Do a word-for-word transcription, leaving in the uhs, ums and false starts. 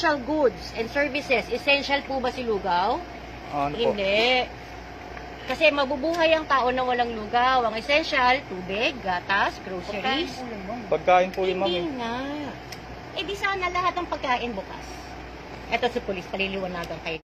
essential goods and services. Essential po ba si Lugaw? Ano po? Hindi. Kasi mabubuhay ang tao na walang lugaw. Ang essential, tubig, gatas, groceries. Pagkain po yun, ma'am. Hindi nga. Eh di sana lahat ng pagkain bukas. Eto si Police, paliliwanagan kayo.